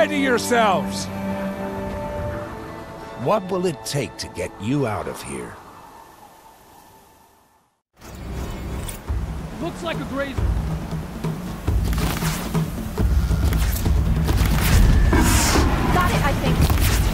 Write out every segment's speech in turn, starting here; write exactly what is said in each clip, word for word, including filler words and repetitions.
Ready yourselves! What will it take to get you out of here? Looks like a grazer. Got it, I think.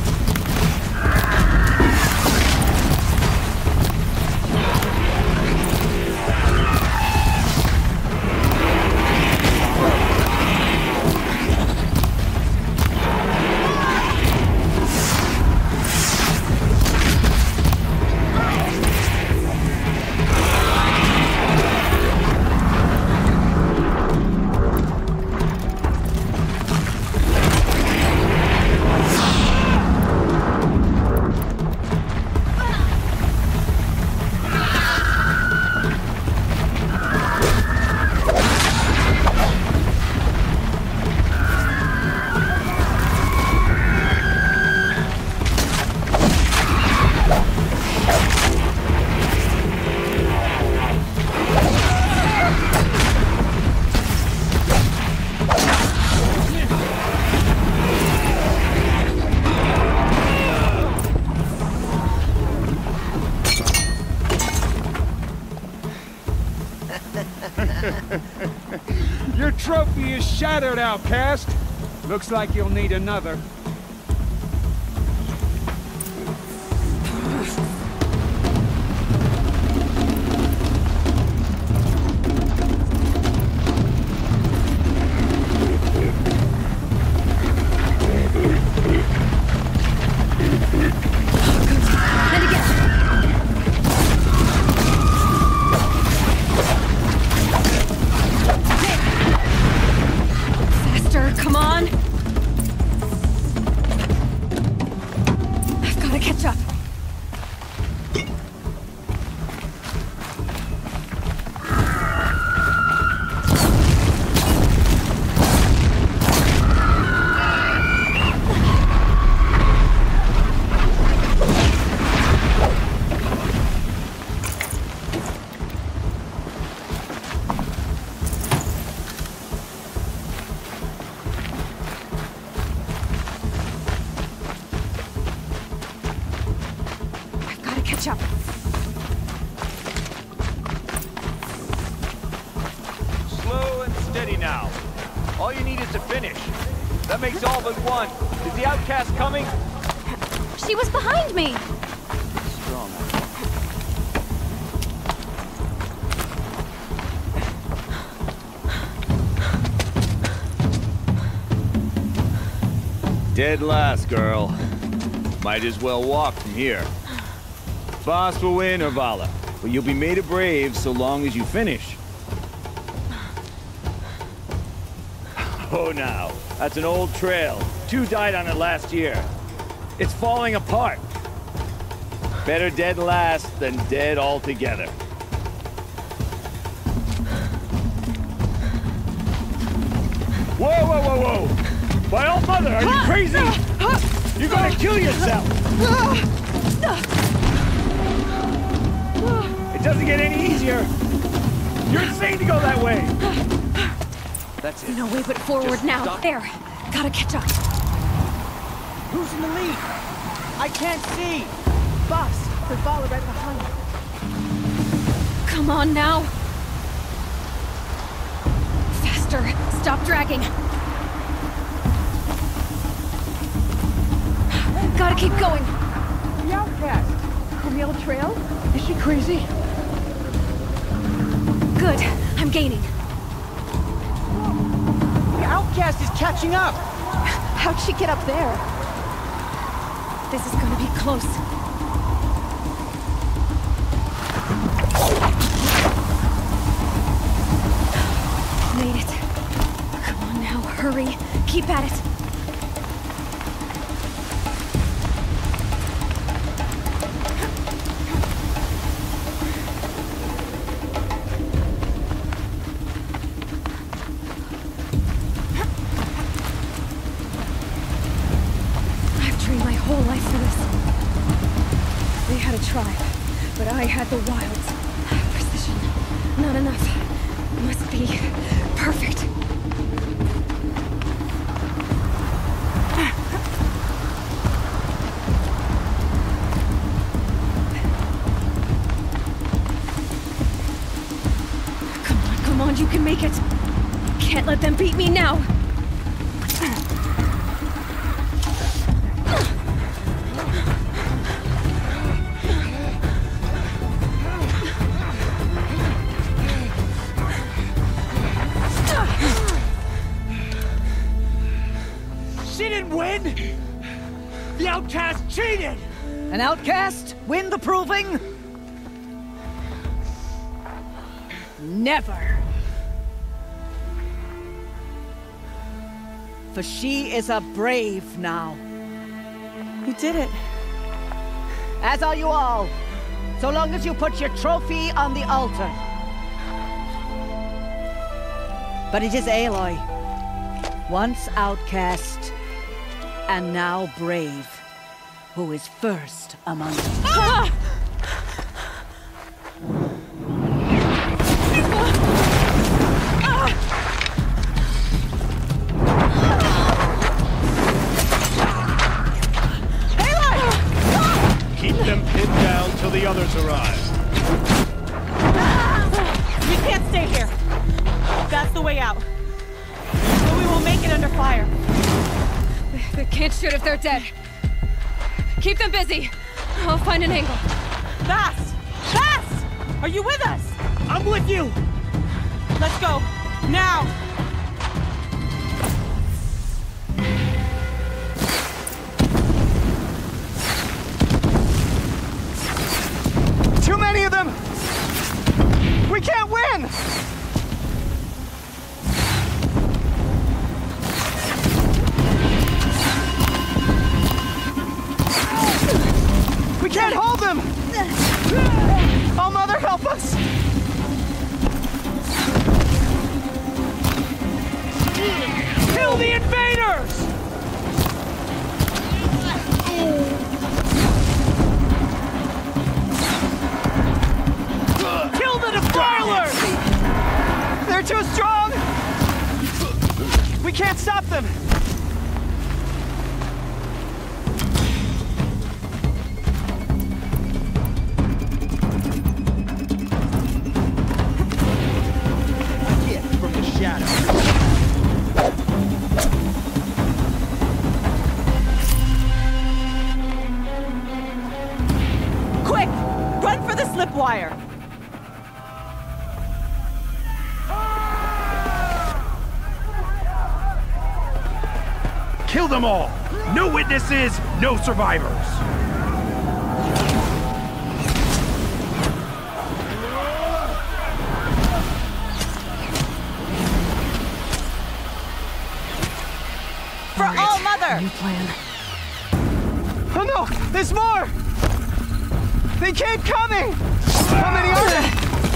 Your trophy is shattered, outcast. Looks like you'll need another. Come on! I've got to catch up. Catch up. Slow and steady now. All you need is to finish. That makes all but one. Is the outcast coming? She was behind me. Strong. Dead last, girl. Might as well walk from here. Boss will win, or Vala, but you'll be made a brave so long as you finish. Oh, now, that's an old trail. Two died on it last year. It's falling apart. Better dead last than dead altogether. Whoa, whoa, whoa, whoa! My old mother, are you crazy? You're gonna kill yourself! It doesn't get any easier. You're insane to go that way. That's it. No way but forward Just now. stop. There. Gotta catch up. Who's in the lead? I can't see. Boss, the Vala right behind. Come on now. Faster. Stop dragging. Gotta keep going. The outcast. From the old trail? Is she crazy? Good. I'm gaining. The outcast is catching up. How'd she get up there? This is gonna be close. Made it. Come on now, hurry. Keep at it. My whole life for this. They had a tribe, but I had the wilds. Precision. Not enough. Must be perfect. make it. Can't let them beat me now. She didn't win! The outcast cheated! An outcast? Win the proving? Never. For she is a brave now. You did it. As are you all. So long as you put your trophy on the altar. But it is Aloy. Once outcast, and now brave, who is first among you. Ah! Keep them pinned down till the others arrive. We can't stay here. That's the way out. But we will make it under fire. They, they can't shoot if they're dead. Keep them busy. I'll find an angle. Fast! Fast! Are you with us? I'm with you! Let's go. Now! Too many of them! We can't win! We can't hold them! Oh, Mother, help us! Kill the invaders! Kill the defilers! They're too strong! We can't stop them! From the shadow. Quick! Run for the slip wire! Kill them all! No witnesses, no survivors! For all Mother! New plan. Oh no! There's more! They keep coming! How many are there?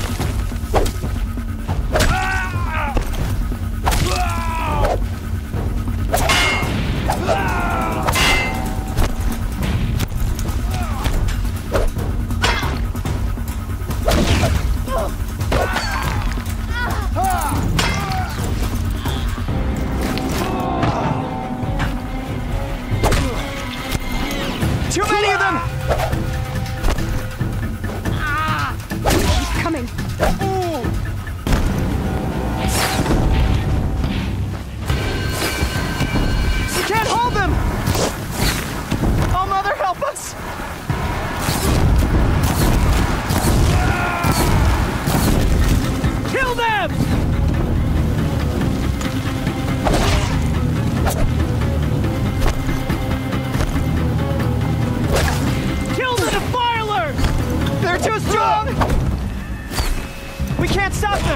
Too many of them! He's coming. We can't hold them! Oh, Mother, help us! Kill them! Kill the defilers! They're too strong! We can't stop them!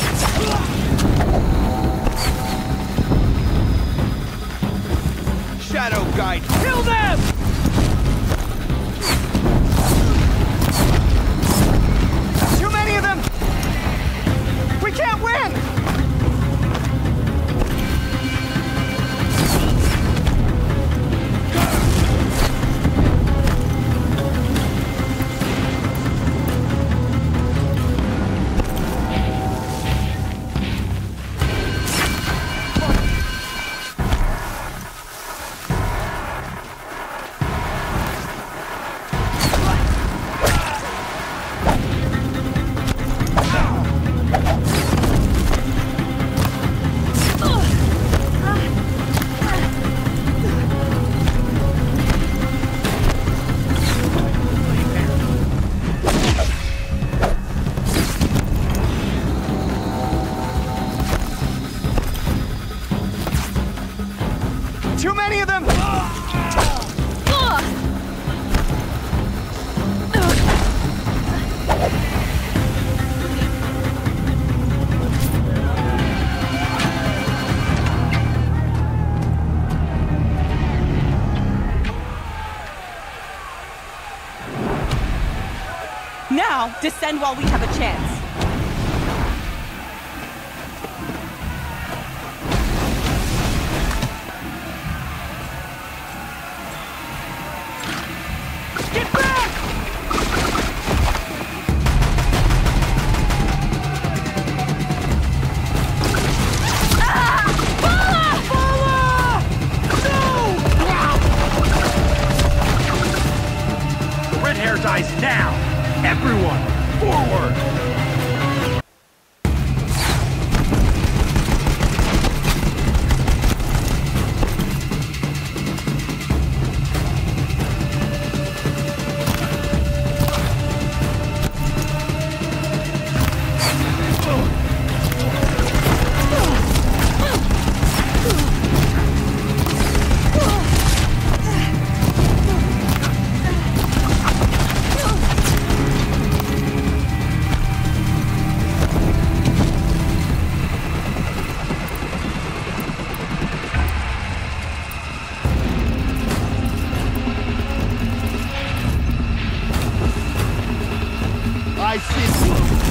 Shadow guide. Kill them! Too many of them! We can't win! of them! Now, descend while we have a chance. Get back! The red hair dies now! Everyone, forward! I see.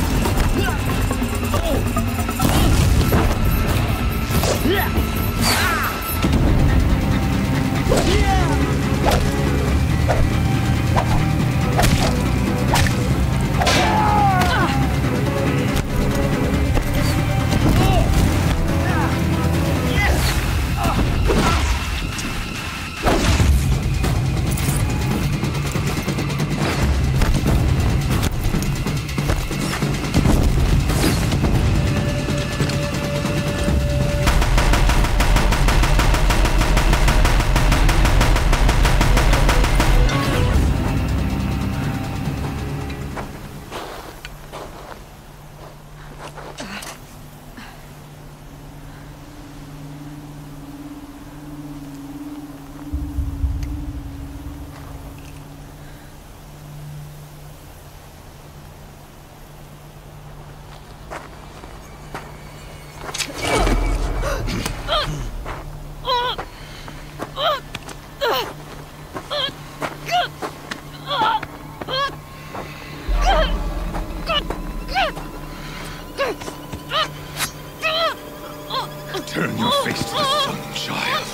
Turn your face to the sun, child.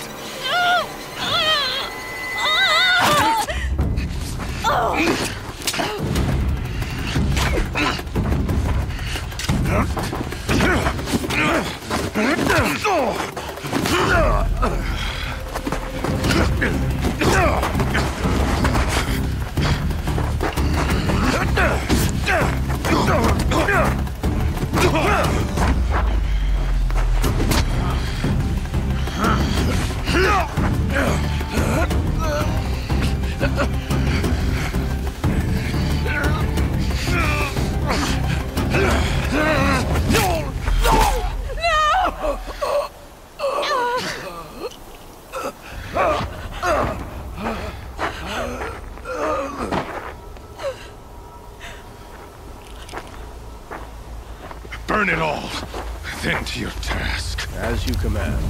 Burn it all, then to your task. As you command.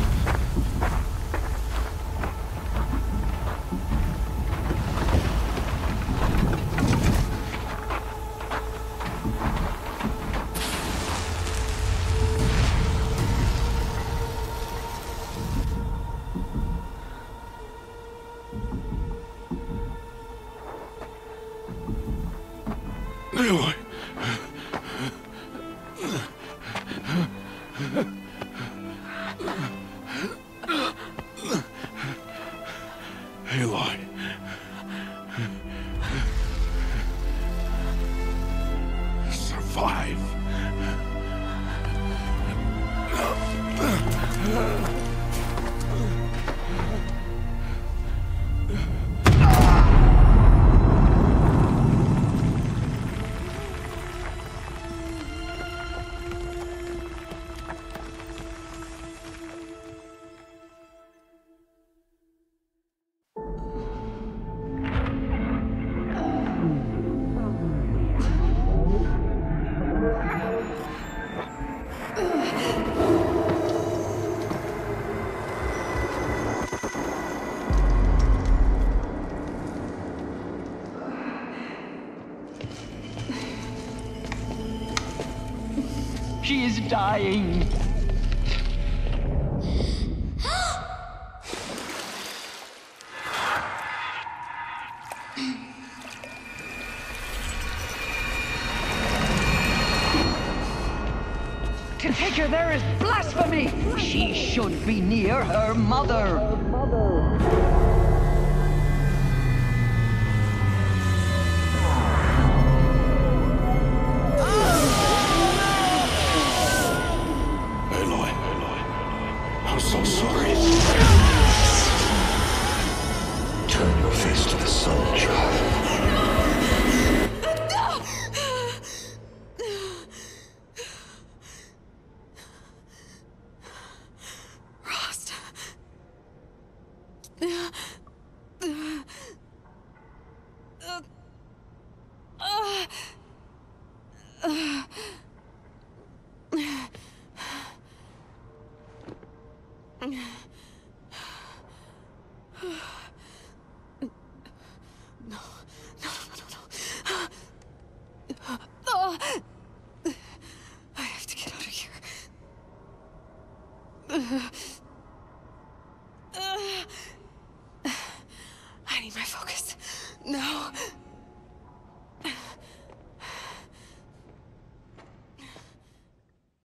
Aloy. Aloy. Survive. She is dying. To take her there is blasphemy! She should be near her mother. Aloy, Aloy, I'm so sorry. Turn your face to the sun, child. Rost. I have to get out of here. I need my focus. No.